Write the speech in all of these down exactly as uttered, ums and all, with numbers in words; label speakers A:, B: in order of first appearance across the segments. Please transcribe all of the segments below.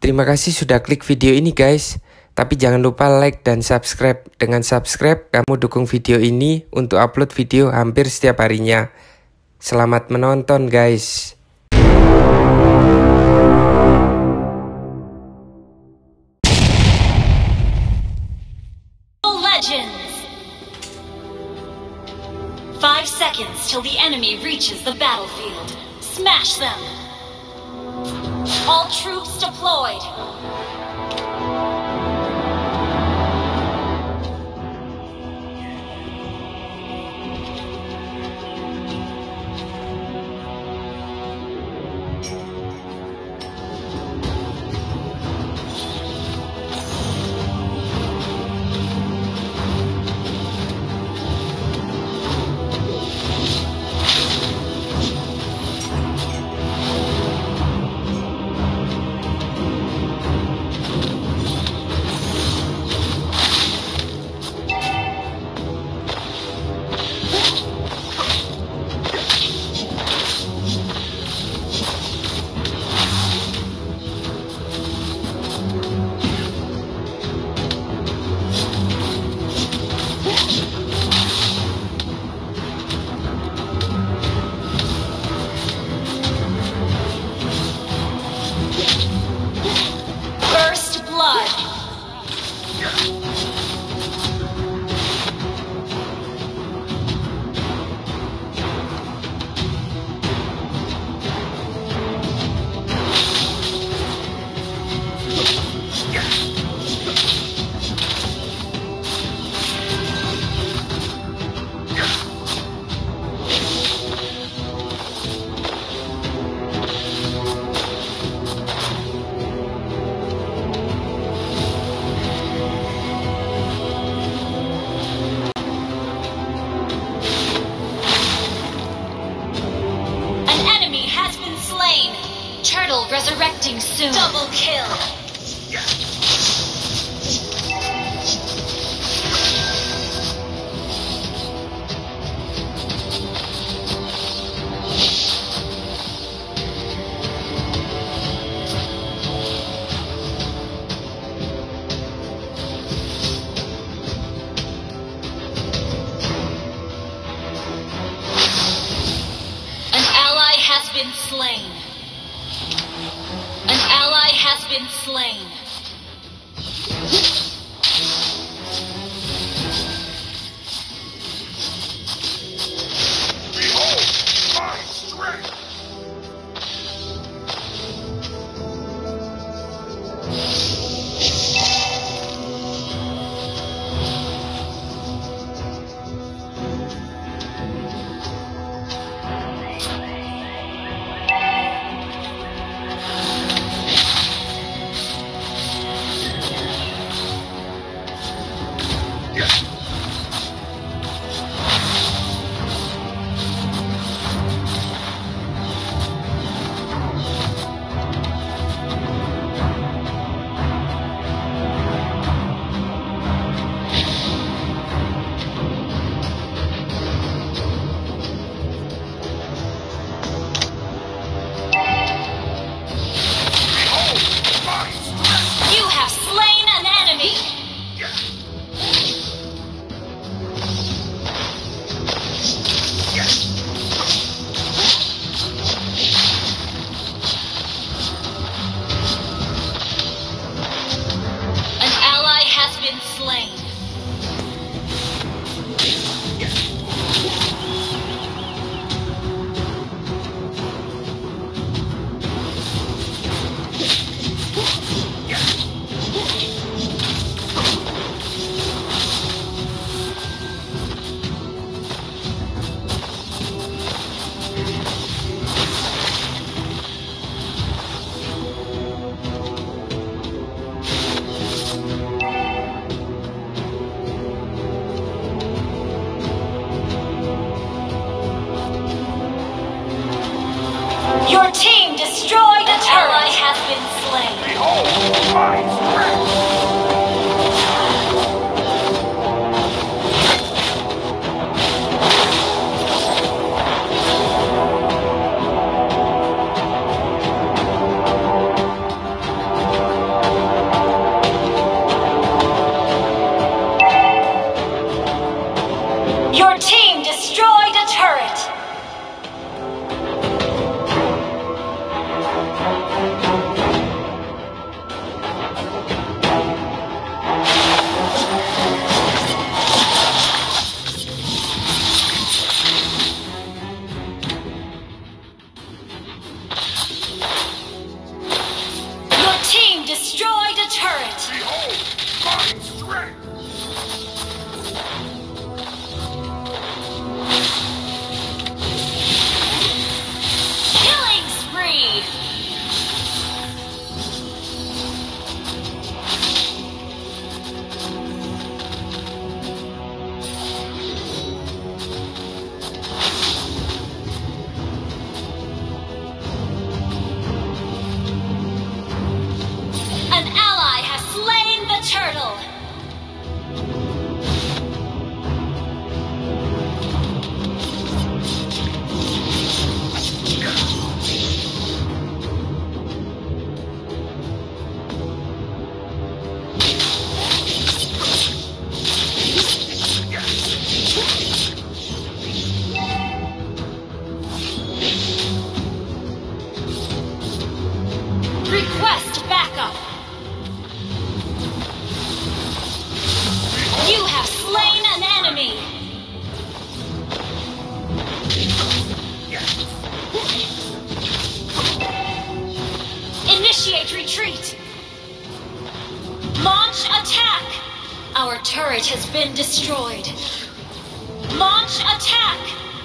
A: Terima kasih sudah klik video ini guys. Tapi jangan lupa like dan subscribe. Dengan subscribe, kamu dukung video ini untuk upload video hampir setiap harinya. Selamat menonton guys.
B: Legends. Five seconds till the enemy reaches the battlefield. Smash them. All troops deployed. Turtle resurrecting soon. Double kill. An ally has been slain. An ally has been slain.
C: Behold my strength!
B: Your team destroyed a turret. An ally has been slain.
C: Behold my strength!
B: backup. You have slain an enemy. Initiate retreat. Launch attack. Our turret has been destroyed. Launch attack.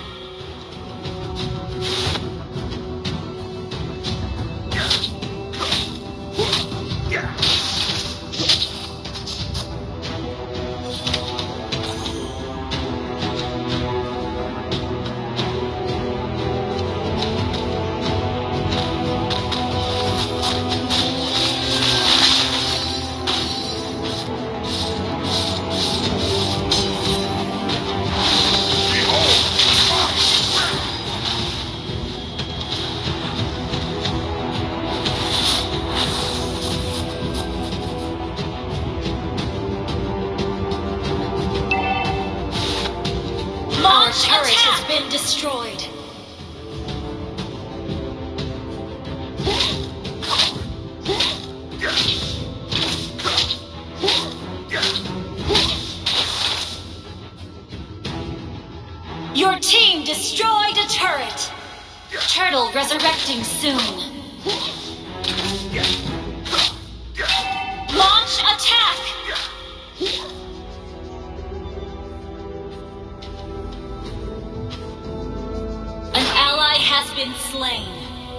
B: Our turret has been destroyed. Your team destroyed a turret. Turtle resurrecting soon. Launch attack. Has been slain.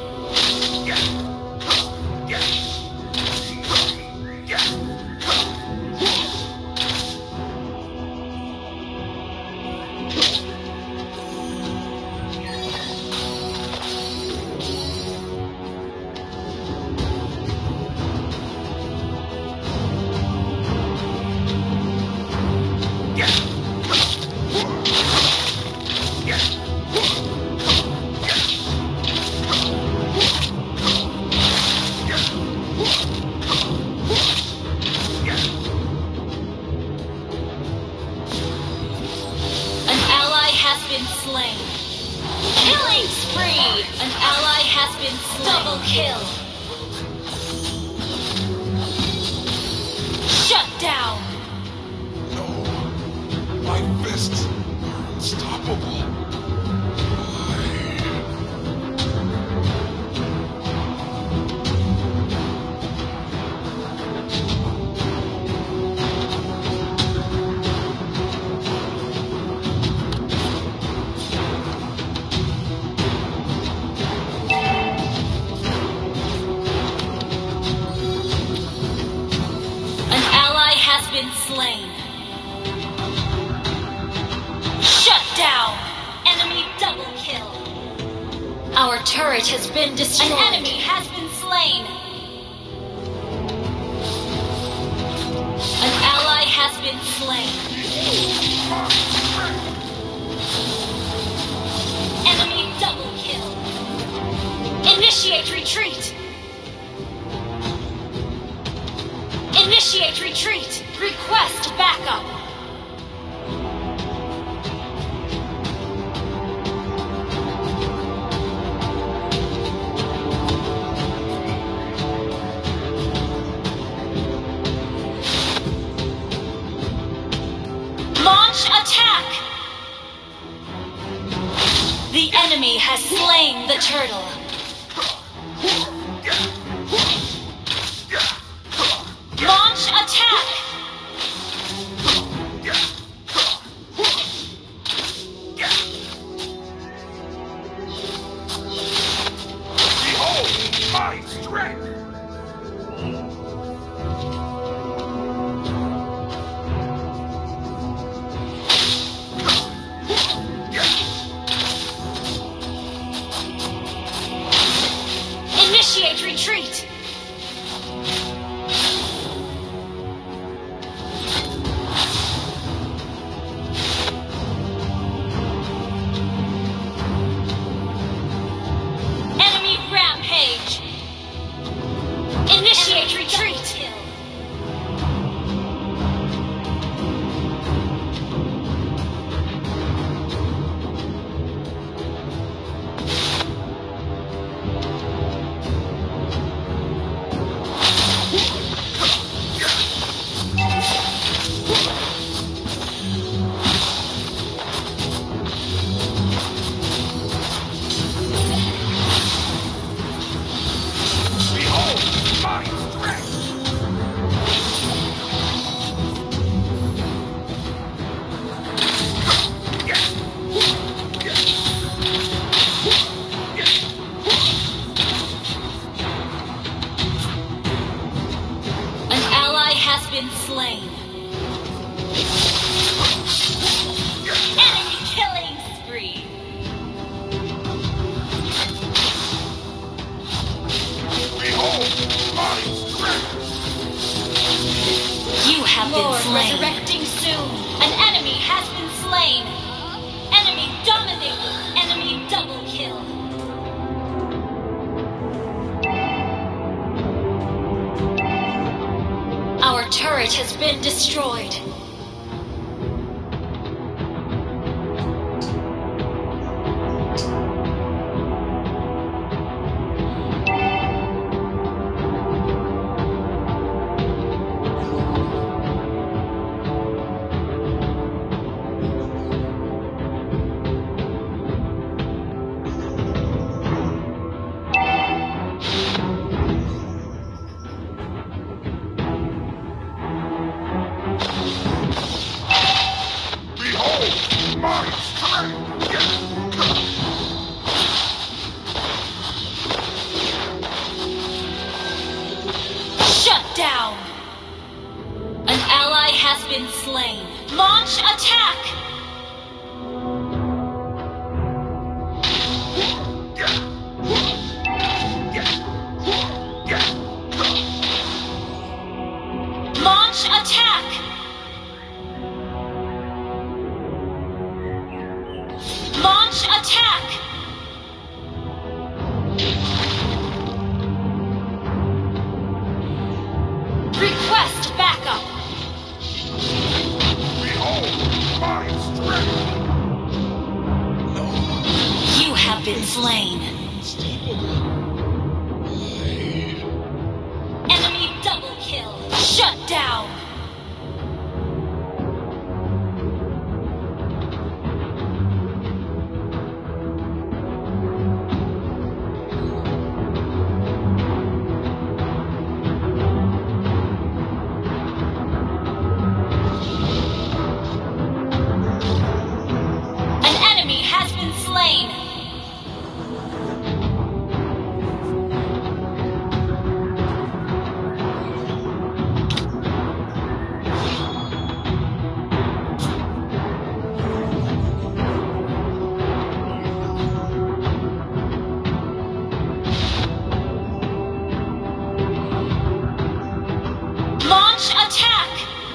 B: Slain. Killing spree! An ally has been slain. Double kill. Shut down.
C: No. My fists are unstoppable.
B: Been slain. Shut down. Enemy double kill. Our turret has been destroyed. An enemy has been slain. An ally has been slain. Enemy double kill. Initiate retreat. Initiate retreat. Request backup. Launch attack. The enemy has slain the turtle. Launch attack!
C: Behold my strength!
B: been slain. Enemy killing spree.
C: Behold my strength!
B: You have
D: Lord,
B: been slain.
D: resurrecting soon.
B: An enemy has been slain. Enemy dominated. Enemy double kill. Our turret has been destroyed.
C: Behold my strength!
B: Shut down. An ally has been slain. Launch attack. Launch attack. Launch attack. Request backup.
C: Behold my strength!
B: You have been slain. Enemy double kill. Shut down. An enemy has been slain. Launch attack.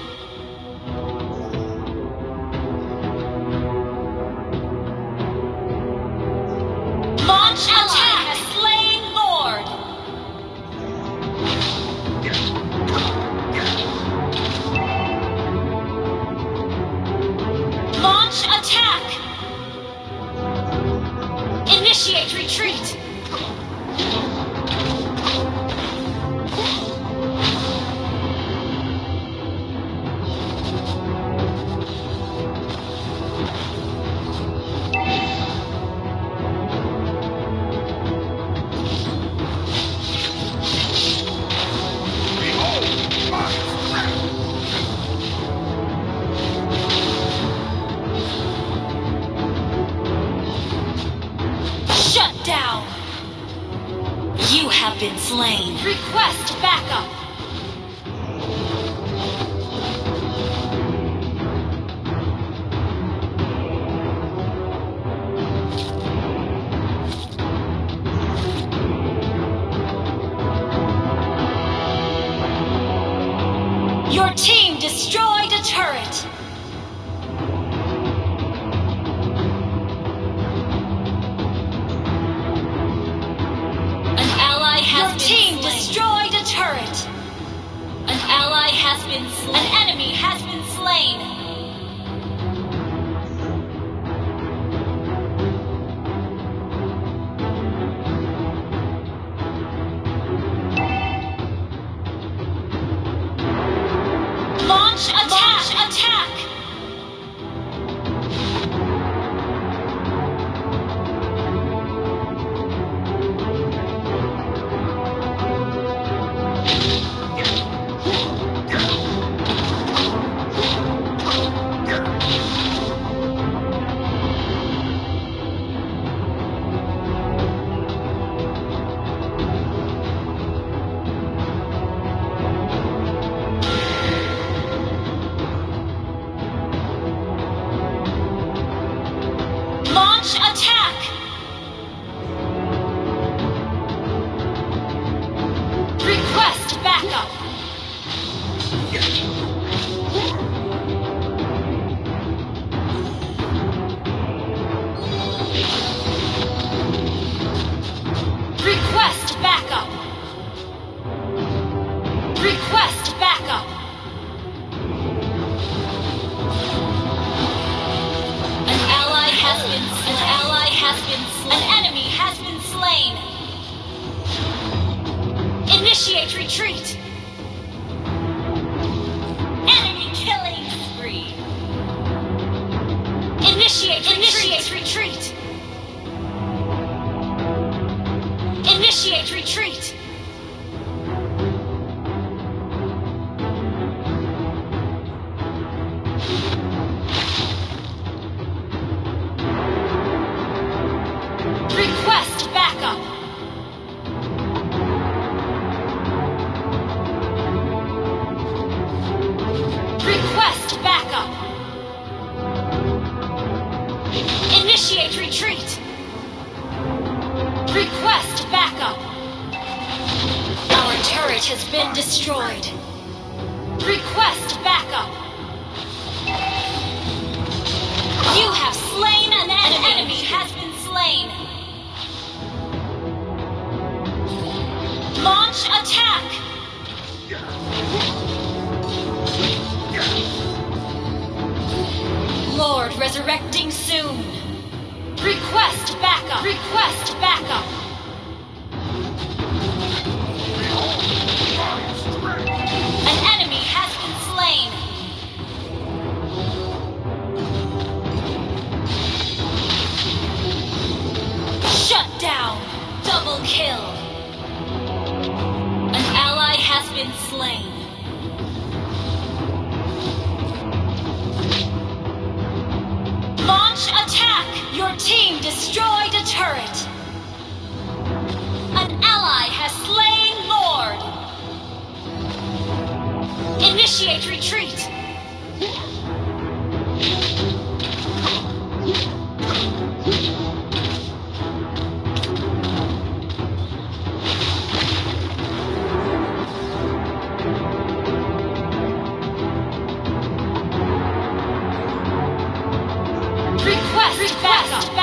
B: Launch attack. Has slain Lord. Launch attack. Initiate retreat.
C: Behold my strength!
B: Shut down. You have been slain. Request backup. Your team destroyed a turret. An ally has Your been team slain. Destroyed a turret. An ally has been slain. An enemy has been slain. Launch attack. Launch attack. Request backup. An ally has been an ally has been slain. An enemy has been slain. Initiate retreat. Enemy killing spree. Initiate initiate retreat. Initiate retreat. Request backup. Request backup. Initiate retreat. Request backup. Our turret has been destroyed. Request backup. You have slain an enemy. An enemy has been slain. Launch attack! Lord resurrecting soon. Request backup! Request backup! An enemy has been slain. Shut down! Double kill! An ally has been slain. Launch attack! Your team destroyed a turret. An ally has slain Lord. Initiate retreat. Request backup.